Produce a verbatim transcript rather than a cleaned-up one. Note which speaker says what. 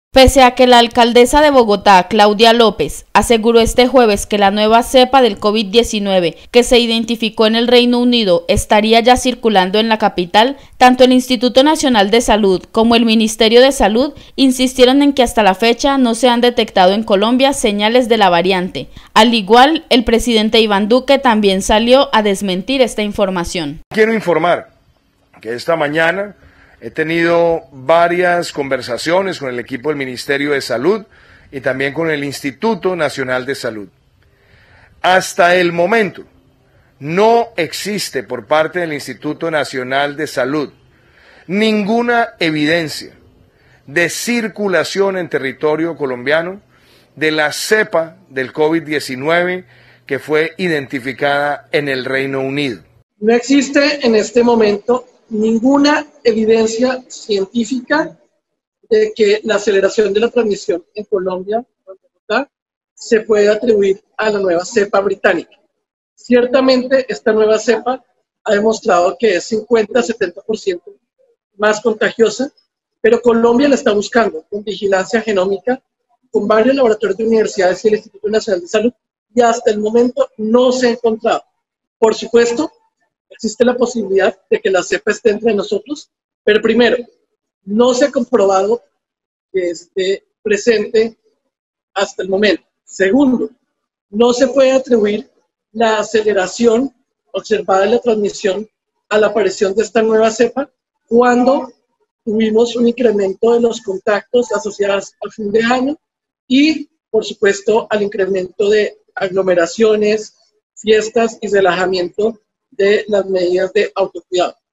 Speaker 1: Pese a que la alcaldesa de Bogotá, Claudia López, aseguró este jueves que la nueva cepa del COVID diecinueve que se identificó en el Reino Unido estaría ya circulando en la capital, tanto el Instituto Nacional de Salud como el Ministerio de Salud insistieron en que hasta la fecha no se han detectado en Colombia señales de la variante. Al igual, el presidente Iván Duque también salió a desmentir esta información.
Speaker 2: Quiero informar que esta mañana he tenido varias conversaciones con el equipo del Ministerio de Salud y también con el Instituto Nacional de Salud. Hasta el momento no existe por parte del Instituto Nacional de Salud ninguna evidencia de circulación en territorio colombiano de la cepa del COVID diecinueve que fue identificada en el Reino Unido.
Speaker 3: No existe en este momento ninguna evidencia científica de que la aceleración de la transmisión en Colombia se puede atribuir a la nueva cepa británica. Ciertamente esta nueva cepa ha demostrado que es cincuenta a setenta por ciento más contagiosa, pero Colombia la está buscando con vigilancia genómica, con varios laboratorios de universidades y el Instituto Nacional de Salud, y hasta el momento no se ha encontrado. Por supuesto, existe la posibilidad de que la cepa esté entre nosotros, pero primero, no se ha comprobado que esté presente hasta el momento. Segundo, no se puede atribuir la aceleración observada en la transmisión a la aparición de esta nueva cepa cuando tuvimos un incremento de los contactos asociados al fin de año y, por supuesto, al incremento de aglomeraciones, fiestas y relajamiento de las medidas de autocuidado.